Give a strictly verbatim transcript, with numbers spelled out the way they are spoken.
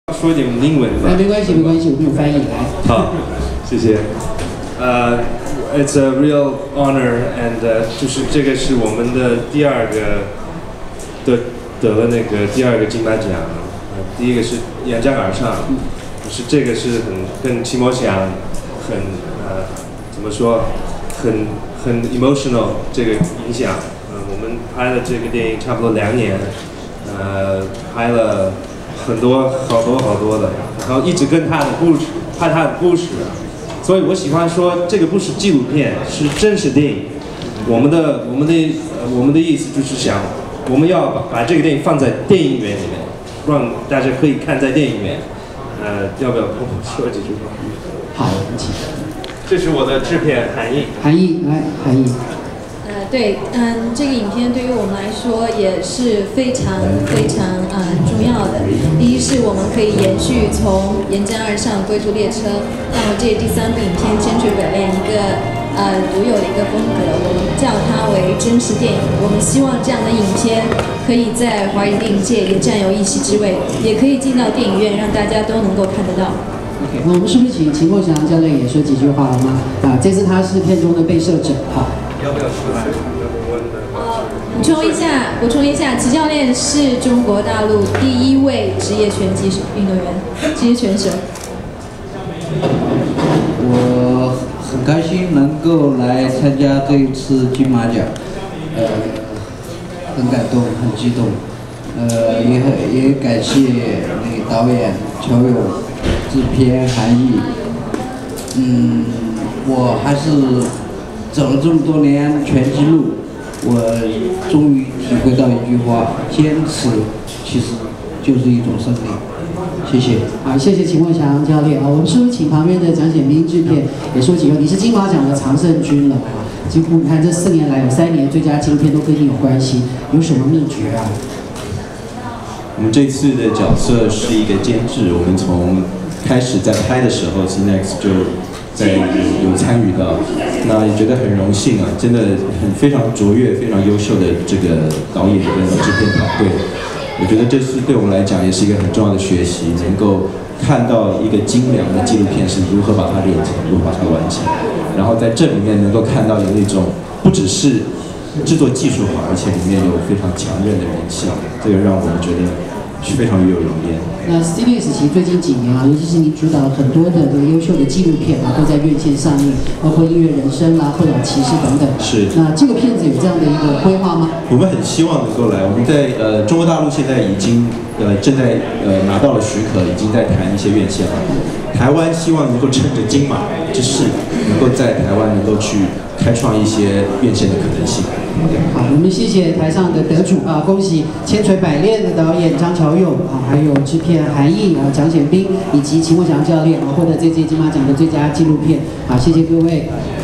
说一点英文吧。 没关系，没关系，我们有翻译来。 好，谢谢。呃、uh, ，It's a real honor, and、uh, 就是这个是我们的第二个得得了那个第二个金马奖，呃，第一个是演讲而上，就是这个是很跟秦魔祥很呃怎么说，很很 emotional 这个影响。呃，我们拍了这个电影差不多两年，呃，拍了。很多好多好多的，然后一直跟他的故事拍他的故事，所以我喜欢说这个不是纪录片，是真实电影。我们的我们的呃我们的意思就是想，我们要把把这个电影放在电影院里面，让大家可以看在电影院。呃，要不要跟我说几句话？ 好，请。 这是我的制片韩毅。 韩毅，来，韩毅。 呃，对，嗯，这个影片对于我们来说也是非常非常呃重要的。第一是我们可以延续从《沿江而上》《归途列车》到这第三部影片《千锤百炼》一个呃独有的一个风格，我们叫它为真实电影。我们希望这样的影片可以在华语电影界也占有一席之位，也可以进到电影院，让大家都能够看得到。 OK， 那我们是不是请秦国祥教练也说几句话好吗？啊，这次他是片中的被摄者，好。 要不要出来？ 呃，补充一下，补充一下，齐教练是中国大陆第一位职业拳击运动员，职业拳手。 我很开心能够来参加这一次金马奖，呃，很感动，很激动，呃，也很也感谢那个导演乔勇，制片韩毅，嗯，我还是。走了这么多年拳击路，我终于体会到一句话：坚持其实就是一种胜利。谢谢。 好，谢谢秦国祥教练啊。我们是不是请旁边的蒋显彬制片也说几个？你是金马奖的常胜军了啊，几乎你看这四年来有三年最佳纪录片都跟你有关系，有什么秘诀啊？ 我们这次的角色是一个监制，我们从开始在拍的时候 ，C N E X 就。在有参与到，那也觉得很荣幸啊，真的很非常卓越、非常优秀的这个导演跟制片团队。我觉得这次对我们来讲也是一个很重要的学习，能够看到一个精良的纪录片是如何把它练成，如何把它完成，然后在这里面能够看到有那种不只是制作技术好，而且里面有非常强韧的人性，这个让我们觉得是非常与有荣焉。 那 C N E X 其实最近几年啊，尤其是你主导很多的这个优秀的纪录片啊，都在院线上映，包括《音乐人生》啦、《不老骑士》等等。 是。 那这个片子有这样的一个规划吗？ 我们很希望能够来。我们在呃中国大陆现在已经呃正在呃拿到了许可，已经在谈一些院线了。台湾希望能够趁着金马之势，能够在台湾能够去开创一些院线的可能性。 好，我们谢谢台上的得主啊，恭喜千锤百炼的导演张乔勇啊，还有制片韩毅啊、蒋显彬以及秦国祥教练啊，获得这届金马奖的最佳纪录片啊，谢谢各位。